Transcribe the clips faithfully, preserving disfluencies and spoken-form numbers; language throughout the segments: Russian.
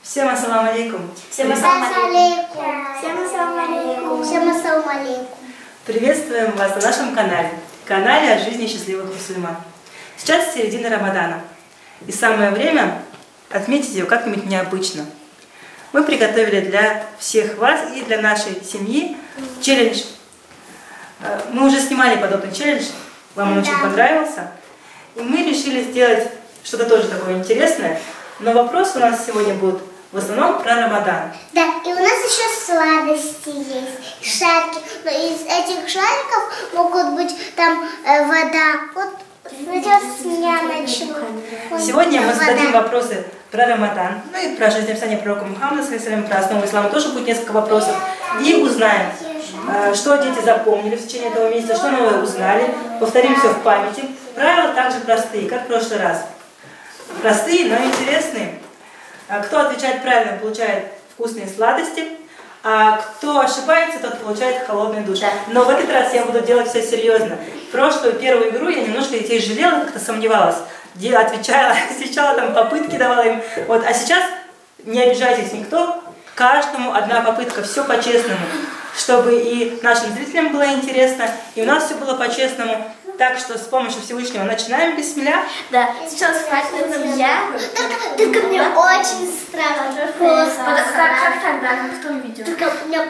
Всем ассаламу алейкум. Всем ассаламу алейкум. Всем ассаламу алейкум. Всем ассаламу алейкум. Приветствуем вас на нашем канале. Канале о жизни счастливых мусульман. Сейчас середина Рамадана. И самое время отметить ее как-нибудь необычно. Мы приготовили для всех вас и для нашей семьи челлендж. Мы уже снимали подобный челлендж. Вам он очень понравился. И мы решили сделать что-то тоже такое интересное. Но вопросы у нас сегодня будут в основном про Рамадан. Да, и у нас еще сладости есть, шарики. Но из этих шариков могут быть там э, вода. Вот сейчас с меня начну. Сегодня мы зададим вопросы про Рамадан, ну и про жизнеописание пророка Мухаммада, про основу ислама тоже будет несколько вопросов. И узнаем, что дети запомнили в течение этого месяца, что новое узнали. Повторим все в памяти. Правила также простые, как в прошлый раз. Простые, но интересные. Кто отвечает правильно, получает вкусные сладости, а кто ошибается, тот получает холодный душ. Но в этот раз я буду делать все серьезно. Прошлую первую игру я немножко детей жалела, как-то сомневалась. Отвечала, отвечала, там попытки давала им. Вот, а сейчас не обижайтесь никто, каждому одна попытка, все по-честному, чтобы и нашим зрителям было интересно, и у нас все было по-честному. Так что с помощью Всевышнего начинаем бисмилля. Да, сейчас хватит я. Только, только мне очень страшно. Как, как тогда, как в том видео. Только мне...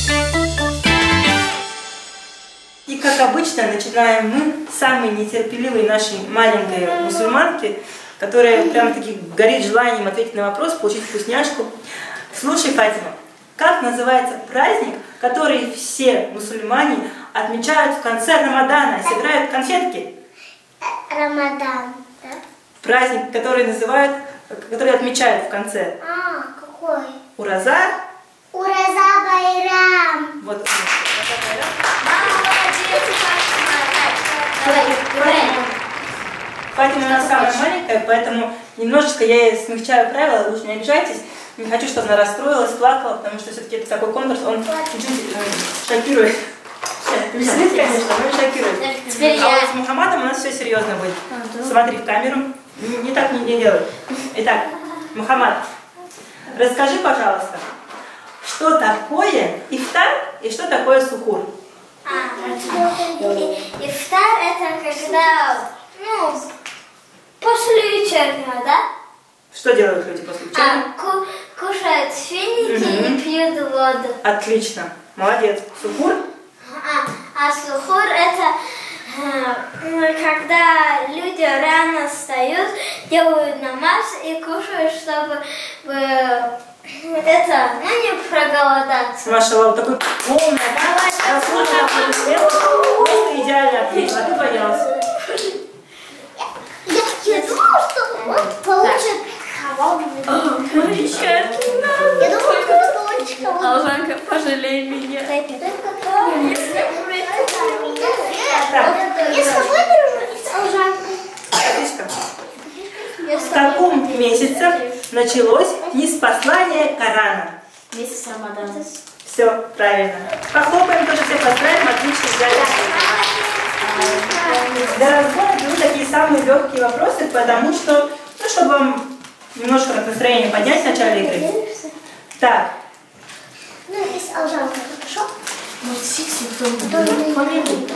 И как обычно начинаем мы, самые нетерпеливые нашей маленькой мусульманки, которая прям-таки горит желанием ответить на вопрос, получить вкусняшку. Слушай, Фатима, как называется праздник, который все мусульмане отмечают в конце Рамадана, собирают конфетки? Рамадан, да? Праздник, который называют, который отмечают в конце. А, какой? Ураза. Ураза Байрам. Вот он. Ураза Байрам. Фатима у нас самая маленькая, поэтому немножечко я ей смягчаю правила, вы уж не обижайтесь. Не хочу, чтобы она расстроилась, плакала, потому что все-таки это такой конкурс, он чуть-чуть шокирует. Веселит, конечно, но и шокирует. Теперь а я... вот с Мухаммадом у нас все серьезно будет. А, да. Смотри в камеру. Не, не так не, не делай. Итак, Мухаммад, расскажи, пожалуйста, что такое ифтар и что такое сухур? А, ифтар это когда, ну, после вечернего, да? Что делают люди после вечернего? А, ку кушают финики угу. и пьют воду. Отлично, молодец. Сухур? А, а сухур это э, когда люди рано встают, делают намаз и кушают, чтобы э, это, ну, не проголодаться. Машаллах, такой полный, просто идеально ответила, а ты боялась. Я, я думала, что он получит холодный душ. Я думала, что он получит холодный душ. Алжанка, пожалей меня. Я с тобой дружу, Алжанка. В каком месяце началось ниспослание Корана? Месяц Рамадана. Все, правильно. Похлопаем тоже, все поздравим, отлично взяли. Для разбора беру такие самые легкие вопросы, потому что, ну, чтобы вам немножко настроение поднять в начале игры. Так. Ну, если Алжанка, хорошо? Может, фиксим, кто-нибудь помнит?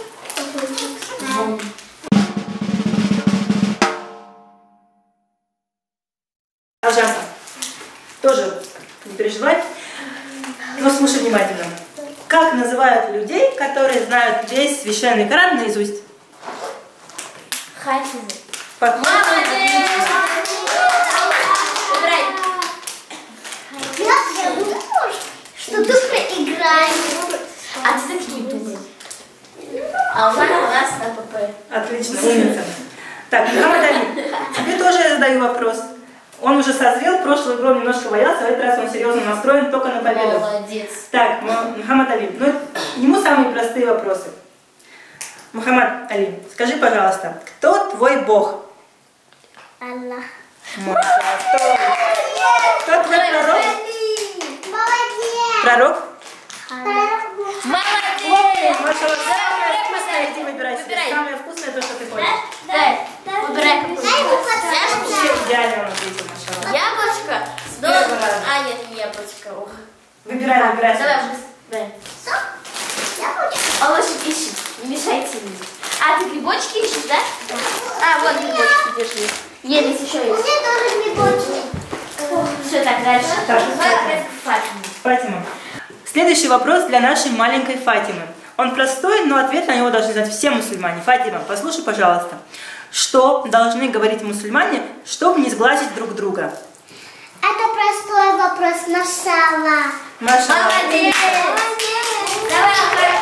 Алжанка, тоже не переживай, но слушай внимательно. Как называют людей, которые знают весь священный Коран наизусть? Хафизы. Молодец! Я думаю, что ты проиграешь. А ты так не думаешь. А у нас АПП. Отлично, умница. Так, Мухаммад Али, тебе тоже я задаю вопрос. Он уже созрел, в прошлую игру он немножко боялся, в этот раз он серьезно настроен только на победу. Молодец. Так, Мухаммад Али, ну, ему самые простые вопросы. Мухаммад Али, скажи, пожалуйста, кто твой Бог? Аллах. Кто? Кто твой пророк? Молодец. Пророк? Молодец. Машалла, самое вкусное, иди выбирай себе. Самое вкусное то, что ты хочешь. Дай, выбирай. Все идеально он ответил, машалла. Яблочко с Первое. грибочка. Ох. Выбирай, выбирай. Давай, быстро. Давай. Я хочу. А лошадь ищет. Не мешайте мне. А, ты грибочки ищешь, да? А, вот грибочки, держи. Елис еще У есть. меня тоже грибочки. Все, так, дальше. Так, Давай опять к Фатиме. Фатима. Следующий вопрос для нашей маленькой Фатимы. Он простой, но ответ на него должны знать все мусульмане. Фатима, послушай, пожалуйста. Что должны говорить мусульмане, чтобы не сглазить друг друга? Это простой вопрос, Машалла. Маша. Молодец. Давай, давай.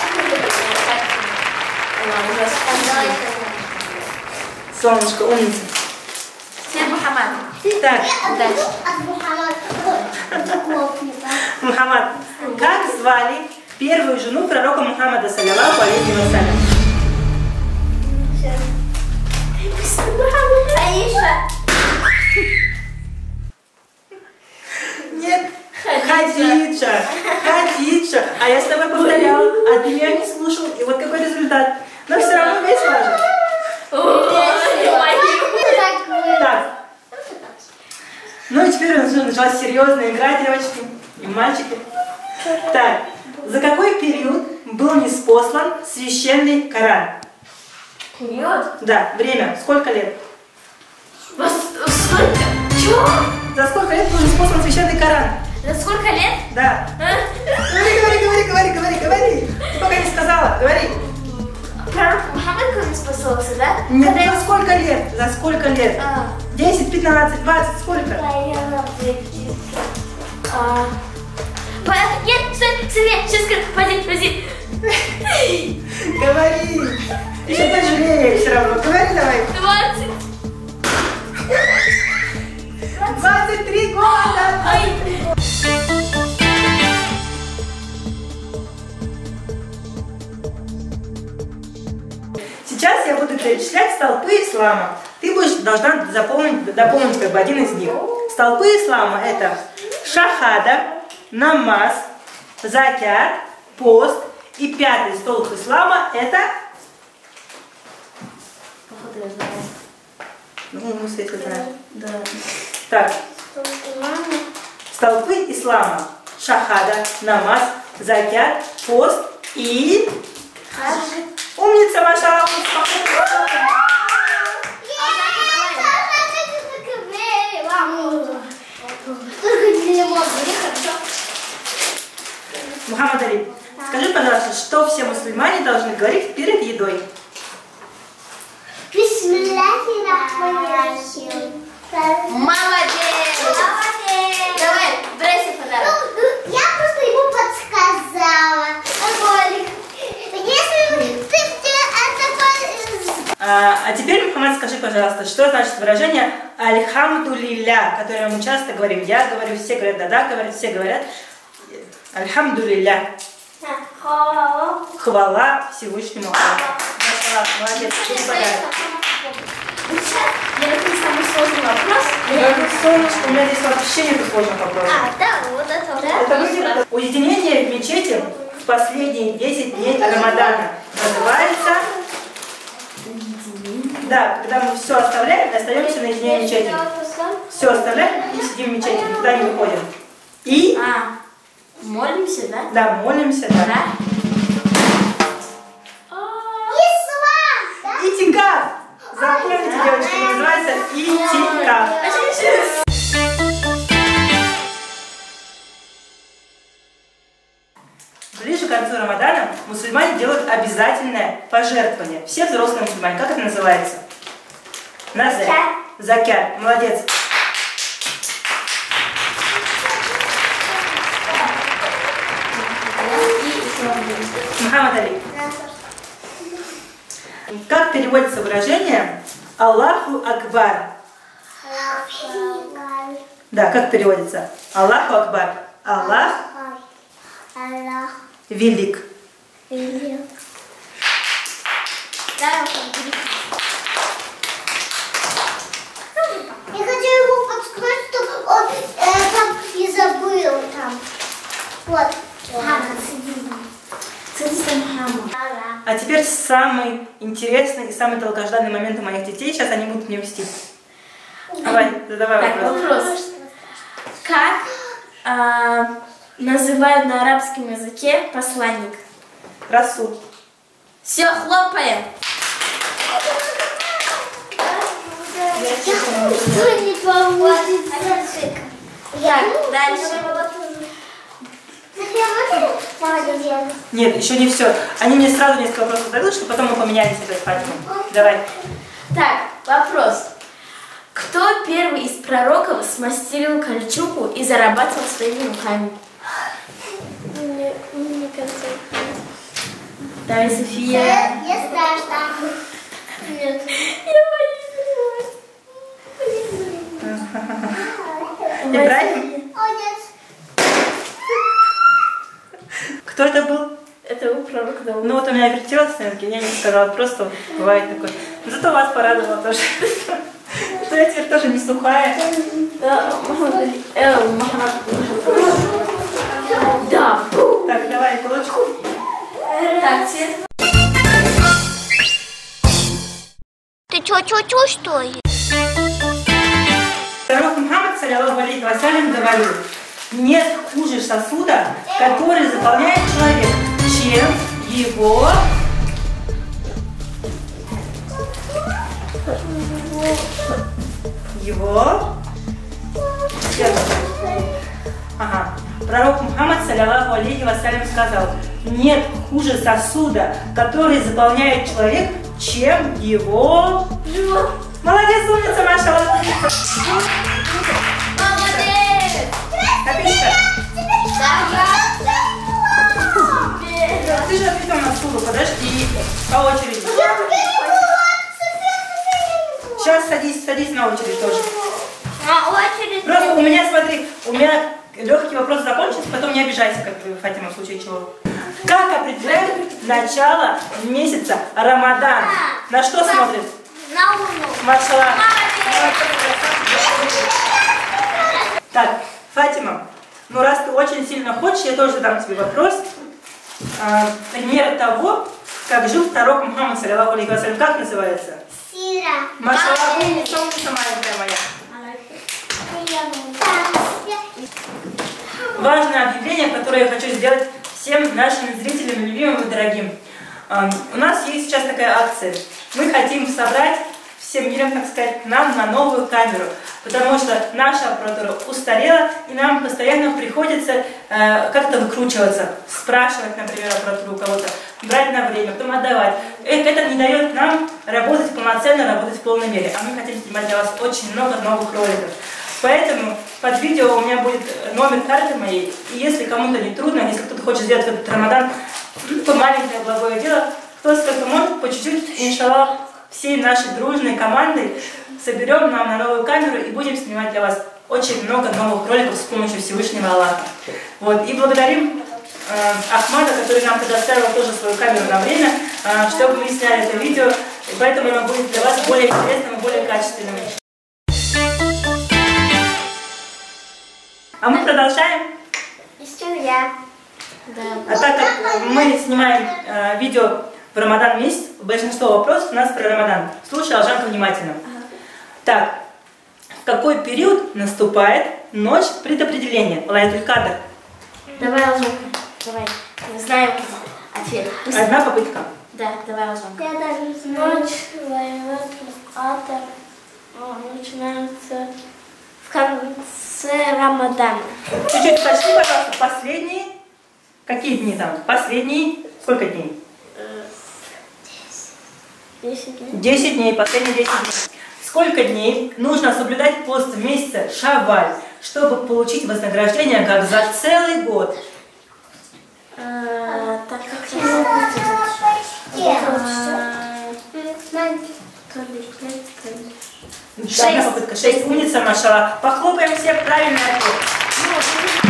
Солнышко, умница. Теперь Мухаммад. Так, Дальше. От Мухаммада. Мухаммад. Как звали первую жену пророка Мухаммада, саллаллаху алейхи вассалям? Аиша. Нет. Хадиджа. Хадиджа. А я с тобой повторяла, а ты меня не слушал. И вот какой результат. Но все равно весело же. Так. Ну и теперь у нас началась серьезная игра, девочки и мальчики. Так. За какой период был ниспослан священный Коран? Период? Да, время. Сколько лет? Во сколько? Чего? За сколько лет был ниспослан священный Коран? За сколько лет? Да. А? Говори, говори, говори, говори, говори, говори. Ты пока не сказала, говори. Пророк Мухаммад когда спасался, да? Нет, Когда за сколько лет? За сколько лет? А. десять, пятнадцать, двадцать, сколько? А. По- Нет, стой, стой, нет, сейчас скажу, подожди, подожди. Говори. Ты еще пожалеешь все равно. Говори давай. Двадцать. двадцать три года. Ай. Сейчас я буду перечислять столпы ислама. Ты будешь должна заполнить, дополнить как бы один из них. Столпы ислама это шахада, намаз, закят, пост. И пятый столб ислама это... Походу я знаю. Ну, мы с этим знаем. Да. Так, столпы ислама. Шахада, намаз, закят, пост и... Умница, Маша! Мухаммад Али, скажи, пожалуйста, что все мусульмане должны говорить перед едой? Бисмиллахи-рахмани-рахим. Молодец! Давай, брайся подарок. Ну, я просто ему подсказала. Голик. Если ты это... А, а теперь, Мухаммад, скажи, пожалуйста, что значит выражение «Альхамдулилля», которое мы часто говорим. Я говорю, все говорят, да-да, говорят, все говорят. Альхамдулилля. Хвала Всевышнему Аллаху. Молодец, тебе подарок. Я написала самый сложный вопрос. Ну, солнышко, у меня здесь вообще нет сложных вопросов. А, да, вот это уже. Это выглядит- Уединение в мечети в последние десять дней Рамадана называется... Да, когда мы все оставляем и остаемся наедине в мечети. Все оставляем и сидим в мечети, никуда не выходим. И, А, молимся, да? да, молимся, да. Да? Ислам, да? Итикаф! Запомните, девочки, называется итикаф. Ближе к концу Рамадана мусульмане делают обязательное пожертвование. Все взрослые мусульмане. Как это называется? Назар. Закят. Молодец. Мухаммад Али. Как переводится выражение Аллаху Акбар? Да, как переводится? Аллаху Акбар. Аллах Аллах. велик. велик. Да, Я хочу ему подсказать, что он э, там и забыл там. Вот. Мама, А теперь самый интересный и самый долгожданный момент у моих детей. Сейчас они будут мне вести. Давай, задавай Так, вопрос. вопрос. Как а, называют на арабском языке посланник? Расул. Все, хлопаем. Что не получится? Так, дальше. Нет, еще не все. Они мне сразу несколько вопросов задают, чтобы потом мы поменялись опять, Фатима. Давай. Так, вопрос. Кто первый из пророков смастерил кольчугу и зарабатывал своими руками? Мне, мне кажется. Давай, София. Я страшно. Нет. Я боюсь. Ибрахим? О, нет. Кто это был? Это был пророк Дауд. Ну вот у меня вертелось, наверное, я не сказала, просто вот бывает такое. Но зато вас порадовало тоже. Что я теперь тоже не сухая. Да. Так, давай, кулачку. Так, цвет. Ты чё-чё-чё, что ли? Пророк Мухаммад, саллиллаху алейхи вассалям, говорил: нет хуже сосуда, который заполняет человек, чем его... Его... Ага. Пророк Мухаммад, саллиллаху алейхи вассалям, сказал: нет хуже сосуда, который заполняет человек, чем его... Живот. Молодец, умница, машаллах. Молодец. Капишка, Да. ты же ответил на стул, подожди, по очереди. Сейчас садись, садись на очередь тоже. На очередь. Просто у меня, смотри, у меня легкий вопрос закончится, потом не обижайся, как бы, Фатима, в случае чего. Как определяют начало месяца Рамадан? На что смотрят? На луну. Машаллах. Молодец. Так, Фатима, ну раз ты очень сильно хочешь, я тоже задам тебе вопрос. А, пример того, как жил пророк Мухаммад, саллиллаху алейхи вассалям, как называется? Сира. Машаллах, умница, умница, маленькая моя. Важное объявление, которое я хочу сделать всем нашим зрителям, любимым и дорогим. А, у нас есть сейчас такая акция. Мы хотим собрать всем миром, так сказать, к нам на новую камеру, потому что наша аппаратура устарела, и нам постоянно приходится э, как-то выкручиваться, спрашивать, например, аппаратуру у кого-то, брать на время, потом отдавать. Это, это не дает нам работать полноценно, работать в полной мере, а мы хотим снимать для вас очень много новых роликов. Поэтому под видео у меня будет номер карты моей, и если кому-то не трудно, если кто-то хочет сделать этот Рамадан, то маленькое благое дело, кто сколько может, по чуть-чуть, иншаллах, всей нашей дружной командой соберем нам на новую камеру и будем снимать для вас очень много новых роликов с помощью Всевышнего Аллаха. Вот. И благодарим э, Ахмада, который нам предоставил тоже свою камеру на время, э, чтобы мы сняли это видео, и поэтому оно будет для вас более интересным и более качественным. А мы продолжаем. Еще я. Да. А так как мы снимаем э, видео в Рамадан месяц, большинство вопросов у нас про Рамадан. Слушай, Алжанка, внимательно. Ага. Так, в какой период наступает ночь предопределения? Лайлатуль-Кадр. Давай, Алжанка. Давай. Не знаю ответ. Пусть... Одна попытка. Да, давай, Алжанка. Я даже не знаю. Ночь, Лайлатуль-Кадр начинается В конце Рамадана. Чуть-чуть пошли, пожалуйста, последние. Какие дни там? Последние. Сколько дней? Десять дней. Десять дней, последние десять дней. Сколько дней нужно соблюдать пост в месяце Шавваль, чтобы получить вознаграждение как за целый год? А, так как я Одна попытка. Шесть. Умница, машаллах. Похлопаем все, правильный ответ.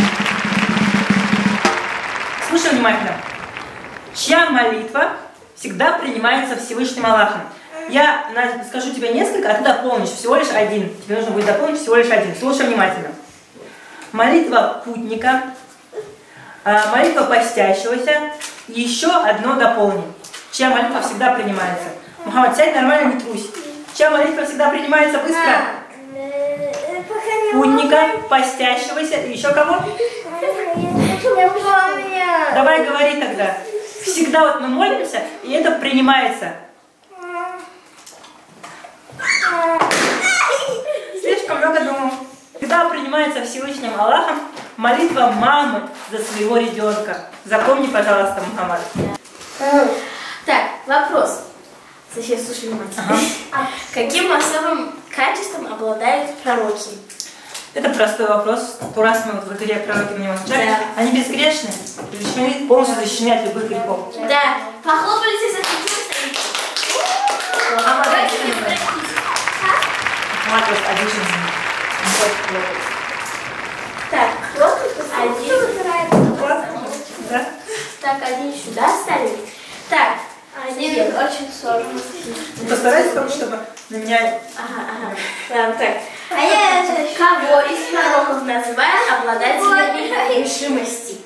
Слушай внимательно. Чья молитва всегда принимается Всевышним Аллахом? Я скажу тебе несколько, а ты дополнишь всего лишь один. Тебе нужно будет дополнить всего лишь один. Слушай внимательно. Молитва путника, молитва постящегося и еще одно дополни. Чья молитва всегда принимается? Мухаммад, сядь нормально, не трусь. Чья молитва всегда принимается быстро? путника, постящегося и еще кого? Не помню. Давай говори тогда. Всегда вот мы молимся, и это принимается. Слишком много думал. Всегда принимается Всевышним Аллахом молитва мамы за своего ребенка. Запомни, пожалуйста, Мухаммад. Так, вопрос. София, слушай внимательно. Ага. Каким особым качеством обладают пророки? Это простой вопрос. То раз мы вот в игре пророки на него читали. Да. Они безгрешны, защищены, полностью защищены от любых грехов. Да. Похлопали за таким. Мухаммад просто обиженный. Так, кто один? Да? Так, один сюда ставим. Так, один очень сложно. Постарайся только, чтобы на меня... Ага, ага. Ладно, так. А я кого из пророков называют обладателями решимости?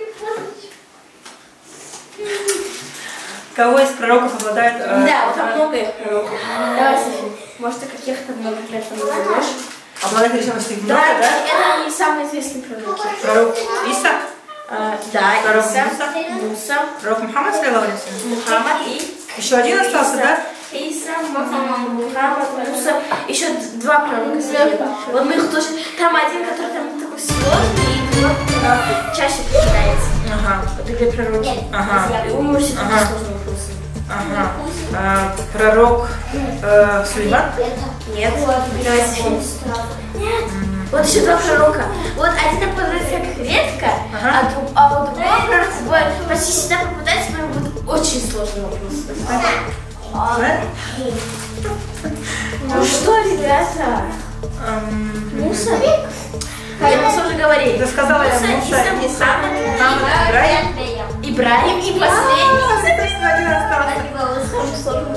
Кого из пророков обладает... Э, да, вот там много их пророков. Давай, София. Может, ты каких-то много лет назовешь? Обладает решимости много, да? Да, это не самые известные пророки. Пророк Иса? А, да, пророк Иса. Муса. Муса. Пророк Мухаммад, сказал Мухаммад и... Еще один остался, Иса. да? Иса, Мухаммад, Муса. Еще два пророка. Вот мы их тоже... Там один, который там такой сложный, и два, который чаще попадается. Ага. Вот две пророки. Ага. И у него всегда Ага. сложные вопросы. Ага. А, пророк э, Сулейман? Нет. Давай, София. Нет. Вот еще два пророка. Вот один попадается как редко, Ага. а, друг, а вот другой пророк почти всегда попадается, но будет очень сложный вопрос. Да? Ну что, ребята? Эм, Муса? Я Муса уже говорили. Ты сказала, я Муса, Муса, Иса, Иса, Мухаммад, Мухаммад, Ибрахим. Ибрахим и А, последний. это всего один остался.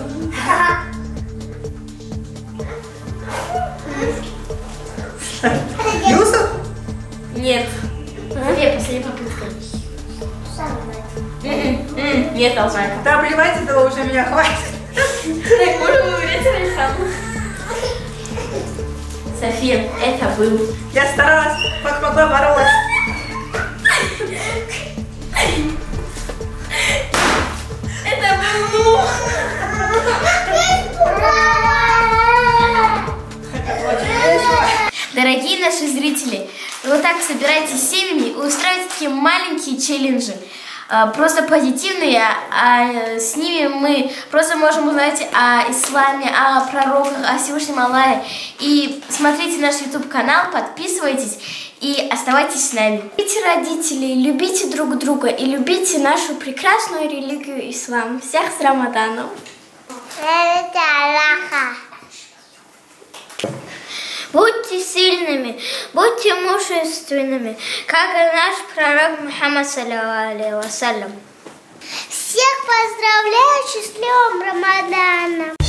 Юсуф? Нет. Две последняя попытка. М-м-м. Нет, Алжайка. Да, плевать, этого уже меня хватит. Так, можем умереть, Александр. София, это был. Я старалась, как могла, боролась. Это был Нух. Дорогие наши зрители, вот так собирайтесь семьями и устраивайте такие маленькие челленджи. А, просто позитивные, а с ними мы просто можем узнать о исламе, о пророках, о Всевышнем Аллахе. И смотрите наш YouTube канал, подписывайтесь и оставайтесь с нами. Любите родителей, любите друг друга и любите нашу прекрасную религию ислам. Всех с Рамаданом! Будьте сильными, будьте мужественными, как и наш пророк Мухаммад саллаллаху алейхи ва саллям. Всех поздравляю с счастливым Рамаданом!